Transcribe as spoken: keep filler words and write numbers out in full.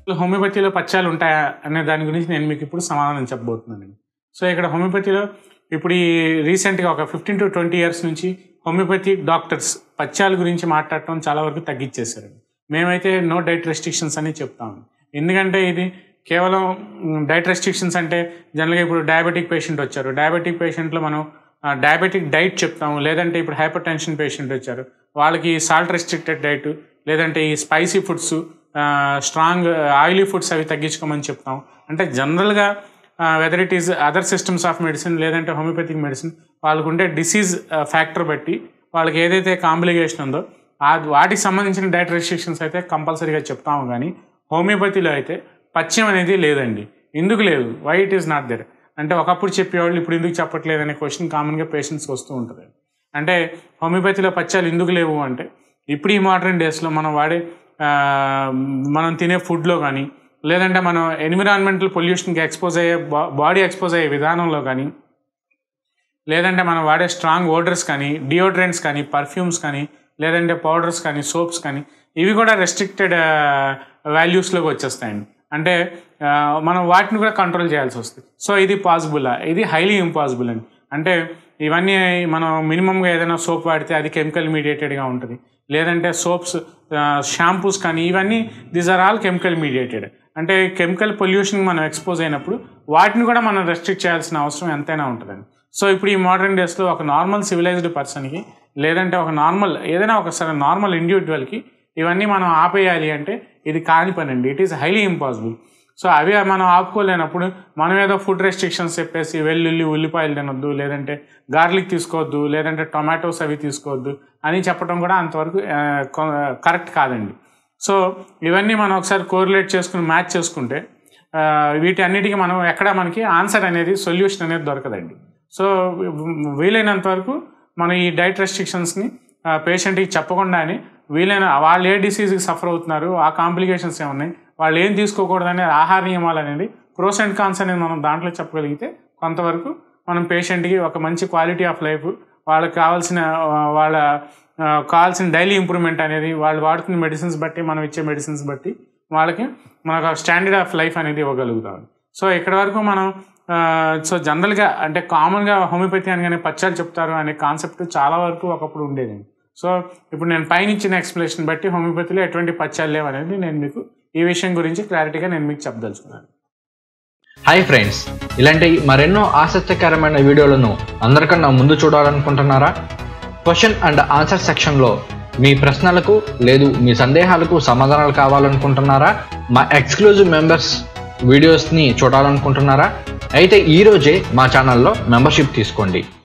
హోమియోపతిలో పథ్యాలు ఉంటాయా అనే దాని గురించి నేను మీకు ఇప్పుడు సమాధానం చెప్పబోతున్నానండి. సో ఇక్కడ హోమియోపతిలో ఇప్పుడు ఈ రీసెంట్గా ఒక ఫిఫ్టీన్ టు ట్వంటీ ఇయర్స్ నుంచి హోమియోపతి డాక్టర్స్ పథ్యాల గురించి మాట్లాడటం చాలా వరకు తగ్గించేశారండి. మేమైతే నో డైట్ రెస్ట్రిక్షన్స్ అని చెప్తాము. ఎందుకంటే ఇది కేవలం డైట్ రెస్ట్రిక్షన్స్ అంటే జనరల్గా ఇప్పుడు డయాబెటిక్ పేషెంట్ వచ్చారు, డయాబెటిక్ పేషెంట్లో మనం డయాబెటిక్ డైట్ చెప్తాము. లేదంటే ఇప్పుడు హైపర్ టెన్షన్ పేషెంట్ వచ్చారు, వాళ్ళకి సాల్ట్ రెస్ట్రిక్టెడ్ డైట్, లేదంటే ఈ spicy foods, strong oily foods అవి తగ్గించుకోమని చెప్తాం. అంటే జనరల్గా whether it is other systems of medicine లేదంటే హోమియోపతిక్ మెడిసిన్ వాళ్ళకు ఉండే డిసీజ్ ఫ్యాక్టర్ బట్టి వాళ్ళకి ఏదైతే కాంప్లికేషన్ ఉందో ఆ వాటికి సంబంధించిన డైట్ రెస్ట్రిక్షన్స్ అయితే కంపల్సరీగా చెప్తాము. కానీ హోమియోపతిలో అయితే పథ్యం అనేది లేదండి. ఎందుకు లేదు? Why it is not there అంటే ఒకప్పుడు చెప్పేవాళ్ళు ఇప్పుడు ఎందుకు చెప్పట్లేదు అనే క్వశ్చన్ కామన్గా పేషెంట్స్కి వస్తూ ఉంటుంది. అంటే హోమియోపతిలో పథ్యాలు ఎందుకు లేవు అంటే ఇప్పుడు ఈ మోడర్న్ డేస్లో మనం వాడే మనం తినే ఫుడ్లో కానీ లేదంటే మనం ఎన్విరాన్మెంటల్ పొల్యూషన్కి ఎక్స్పోజ్ అయ్యే బాడీ ఎక్స్పోజ్ అయ్యే విధానంలో కానీ లేదంటే మనం వాడే స్ట్రాంగ్ ఓడర్స్ కానీ డియోడ్రెంట్స్ కానీ పర్ఫ్యూమ్స్ కానీ లేదంటే పౌడర్స్ కానీ సోప్స్ కానీ ఇవి కూడా రెస్ట్రిక్టెడ్ వాల్యూస్లోకి వచ్చేస్తాయండి. అంటే మనం వాటిని కూడా కంట్రోల్ చేయాల్సి వస్తుంది. సో ఇది పాసిబులా? ఇది హైలీ ఇంపాసిబుల్ అండి. అంటే ఇవన్నీ మనం మినిమంగా ఏదైనా సోప్ వాడితే అది కెమికల్ మీడియేటెడ్గా ఉంటుంది, లేదంటే సోప్స్ షాంపూస్ కానీ ఇవన్నీ these are all chemical mediated. అంటే కెమికల్ పొల్యూషన్ మనం ఎక్స్పోజ్ అయినప్పుడు వాటిని కూడా మనం రెస్ట్రిక్ట్ చేయాల్సిన అవసరం ఎంతైనా ఉంటుందండి. సో ఇప్పుడు ఈ మోడర్న్ డేస్లో ఒక నార్మల్ సివిలైజ్డ్ పర్సన్కి లేదంటే ఒక నార్మల్ ఏదైనా ఒకసారి నార్మల్ ఇండివిజువల్కి ఇవన్నీ మనం ఆపేయాలి అంటే ఇది కాని పని అండి. It is highly impossible. So అవి మనం ఆపుకోలేనప్పుడు మనం ఏదో ఫుడ్ రెస్ట్రిక్షన్స్ చెప్పేసి వెల్లుల్లి ఉల్లిపాయలు తినొద్దు, లేదంటే గార్లిక్ తీసుకోవద్దు, లేదంటే టొమాటోస్ అవి తీసుకోవద్దు అని చెప్పడం కూడా అంతవరకు కరెక్ట్ కాదండి. సో ఇవన్నీ మనం ఒకసారి కోరిలేట్ చేసుకుని మ్యాచ్ చేసుకుంటే వీటి అన్నిటికీ మనం ఎక్కడ మనకి ఆన్సర్ అనేది సొల్యూషన్ అనేది దొరకదండి. సో వీలైనంత వరకు మనం ఈ డైట్ రెస్ట్రిక్షన్స్ని పేషెంట్కి చెప్పకుండానే వీలైన వాళ్ళు ఏ డిసీజ్కి సఫర్ అవుతున్నారు, ఆ కాంప్లికేషన్స్ ఏమున్నాయి, వాళ్ళు ఏం తీసుకోకూడదనే ఆహార నియమాలు అనేది ప్రోస్ అండ్ కాన్స్ అనేది మనం దాంట్లో చెప్పగలిగితే కొంతవరకు మనం పేషెంట్కి ఒక మంచి క్వాలిటీ ఆఫ్ లైఫ్, వాళ్ళకి కావాల్సిన వాళ్ళ కావాల్సిన డైలీ ఇంప్రూవ్మెంట్ అనేది వాళ్ళు వాడుతున్న మెడిసిన్స్ బట్టి మనం ఇచ్చే మెడిసిన్స్ బట్టి వాళ్ళకి మనకు స్టాండర్డ్ ఆఫ్ లైఫ్ అనేది ఇవ్వగలుగుతాం. సో ఇక్కడ వరకు మనం సో జనరల్గా అంటే కామన్గా హోమియోపతి అనగానే పథ్యాలు చెప్తారు అనే కాన్సెప్ట్ చాలా వరకు ఒకప్పుడు ఉండేది. సో ఇప్పుడు నేను పైన ఇచ్చిన ఎక్స్ప్లెనేషన్ బట్టి హోమియోపతిలో ఎటువంటి పథ్యాలు లేవు అనేది నేను మీకు ఈ విషయం గురించి క్లారిటీగా నేను మీకు చెప్పదలుచుకున్నాను. హాయ్ ఫ్రెండ్స్, ఇలాంటి మరెన్నో ఆసక్తికరమైన వీడియోలను అందరికన్నా ముందు చూడాలనుకుంటున్నారా? క్వశ్చన్ అండ్ ఆన్సర్ సెక్షన్లో మీ ప్రశ్నలకు లేదు మీ సందేహాలకు సమాధానాలు కావాలనుకుంటున్నారా? మా ఎక్స్క్లూజివ్ మెంబర్స్ వీడియోస్ని చూడాలనుకుంటున్నారా? అయితే ఈరోజే మా ఛానల్లో మెంబర్షిప్ తీసుకోండి.